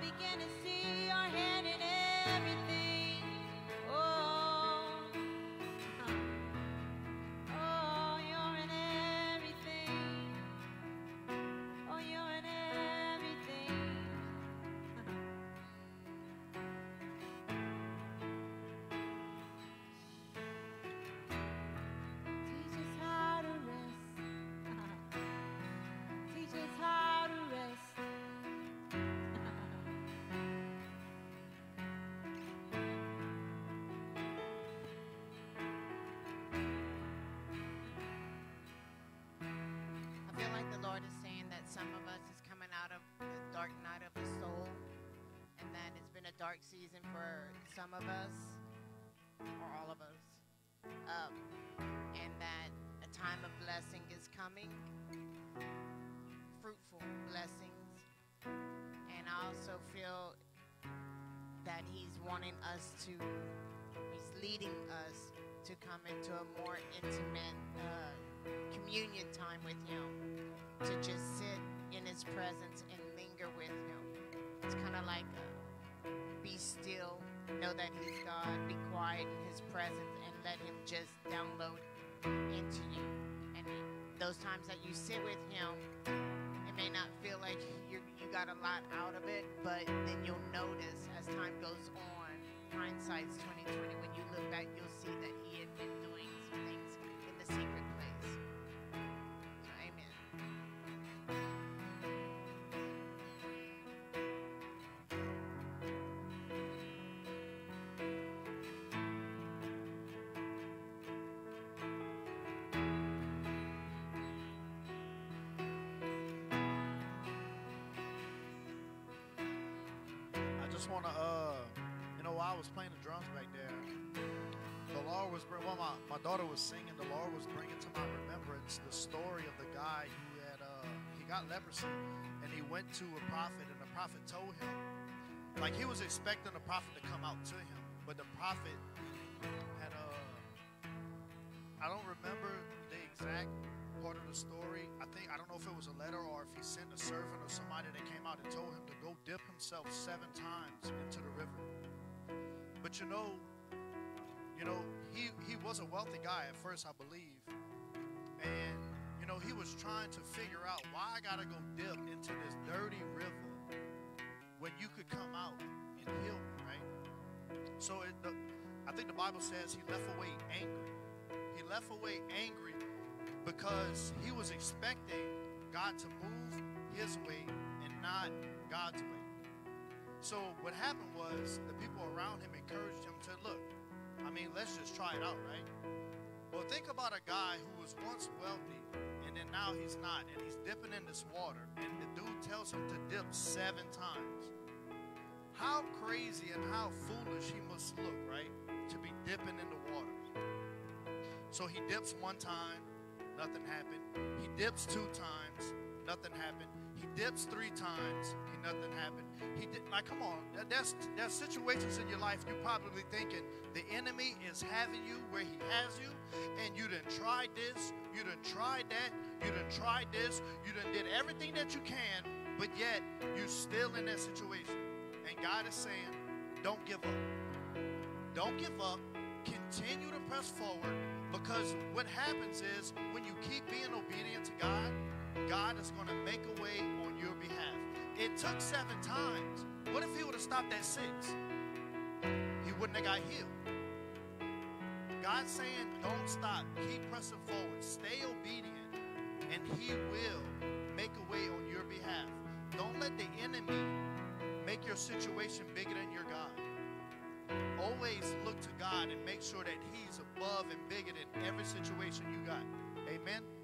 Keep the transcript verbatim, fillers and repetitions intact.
begin to see your hand in everything. Oh, oh, you're in everything. Oh, you're in everything. Teach us how to rest. Teach us how to rest. I feel like the Lord is saying that some of us is coming out of the dark night of the soul, and that it's been a dark season for some of us, or all of us, um, and that a time of blessing is coming, fruitful blessings, and I also feel that He's wanting us to, He's leading us to come into a more intimate uh, communion time with Him, to just sit in His presence and linger with Him. It's kind of like a, be still, know that He's God, be quiet in His presence, and let Him just download into you. And those times that you sit with Him, it may not feel like you you got a lot out of it, but then you'll notice as time goes on, hindsight's twenty twenty, when you look back, you'll see that He had been doing some things in the secret place. So, amen. I just want to, uh, you know, while I was playing the drums back there, the Lord was, bring, while my, my daughter was singing, the Lord was bringing to my remembrance the story of the guy who had, uh, he got leprosy, and he went to a prophet, and the prophet told him, like he was expecting the prophet to come out to him, but the prophet had, uh, I don't remember the exact part of the story. I think, I don't know if it was a letter or if he sent a servant or somebody that came out and told him to go dip himself seven times into the river. But you know, you know, he, he was a wealthy guy at first, I believe. And, you know, he was trying to figure out why I gotta go dip into this dirty river when you could come out and heal me, right? So it, the, I think the Bible says he left away angry. He left away angry because he was expecting God to move his way and not God's way. So what happened was the people around him encouraged him to, look, I mean, let's just try it out, right? Well, think about a guy who was once wealthy and then now he's not, and he's dipping in this water, and the dude tells him to dip seven times. How crazy and how foolish he must look, right, to be dipping in the water. So he dips one time, nothing happened. He dips two times, nothing happened. He dips three times, he, nothing happened. He did, like, come on, there's, there's situations in your life you're probably thinking the enemy is having you where he has you, and you done tried this, you done tried that, you done tried this, you done did everything that you can, but yet you're still in that situation. And God is saying, don't give up. Don't give up. Continue to press forward, because what happens is when you keep being obedient to God, God is going to make a way on your behalf. It took seven times. What if he would have stopped at six? He wouldn't have got healed. God's saying, don't stop. Keep pressing forward. Stay obedient, and he will make a way on your behalf. Don't let the enemy make your situation bigger than your God. Always look to God and make sure that he's above and bigger than every situation you got. Amen.